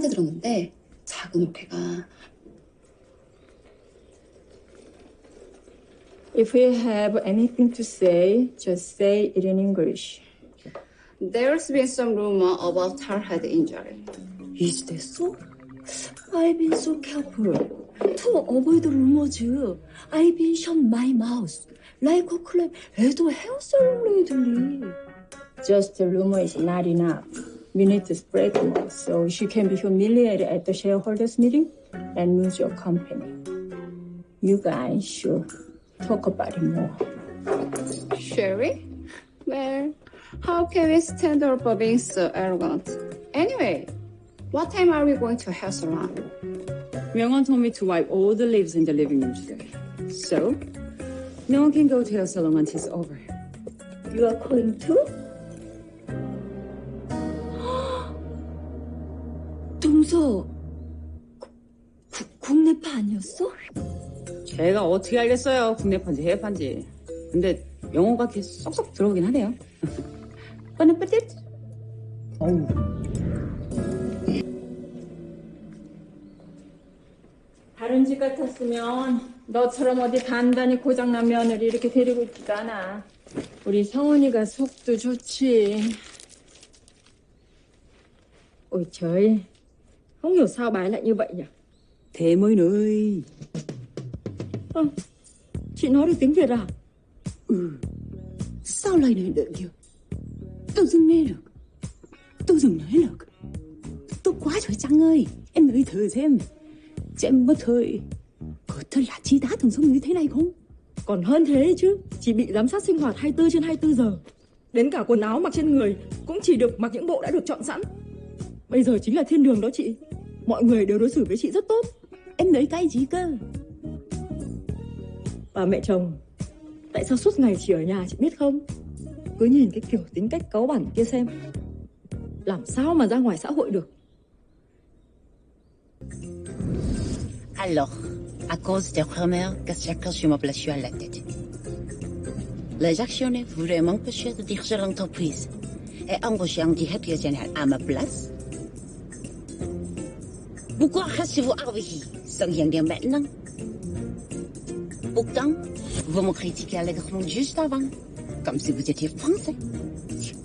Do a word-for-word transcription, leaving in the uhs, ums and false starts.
이상하게 들었는데 작은 오해가. If you have anything to say, just say it in English. There's been some rumor about her head injury. Is that so? I've been so careful to avoid rumors. I've been shut my mouth like a clam at a hair salon lately. Just a rumor is not enough. We need to spread more so she can be humiliated at the shareholders meeting and lose your company. You guys should talk about it more. Shall we? Well, how can we stand her for being so arrogant? Anyway, what time are we going to hair salon? Myung-won told me to wipe all the leaves in the living room today. So, no one can go to hair salon until it's over. You are calling too? 동서, 구, 국내파 아니었어? 제가 어떻게 알겠어요. 국내판지 해외판지. 근데 영어가 계속 쏙쏙 들어오긴 하네요. Bon appetit. 어우. 다른 집 같았으면 너처럼 어디 단단히 고장난 며느리 이렇게 데리고 있지도 않아. 우리 성훈이가 속도 좋지. Ôi trời, không hiểu sao bà ấy lại như vậy nhỉ? Thế mới nơi. À, chị nói được tiếng Việt à? Ừ. Sao lời này được kìa? Tôi dừng nghe được. Tôi dừng nói được. Tốt quá rồi Trang ơi. Em nói thử xem. Chị em có thời có thật là chi tá thường sống như thế này không? Còn hơn thế chứ. Chị bị giám sát sinh hoạt hai mươi bốn trên hai mươi bốn giờ. Đến cả quần áo mặc trên người cũng chỉ được mặc những bộ đã được chọn sẵn. Bây giờ chính là thiên đường đó chị. Mọi người đều đối xử với chị rất tốt. Em nói cái gì cơ? Bà mẹ chồng, tại sao suốt ngày chỉ ở nhà chị biết không? Cứ nhìn cái kiểu tính cách cáu bẳn kia xem, làm sao mà ra ngoài xã hội được. Alors, à cause des rumeurs que chacun je me blessure à la tête, les actionnaires voulaient m'empêcher de diriger l'entreprise et embaucher un directeur général à ma place. Pourquoi restez-vous avec sans rien dire maintenant? Pourtant, vous me critiquez allègrement juste avant, comme si vous étiez français.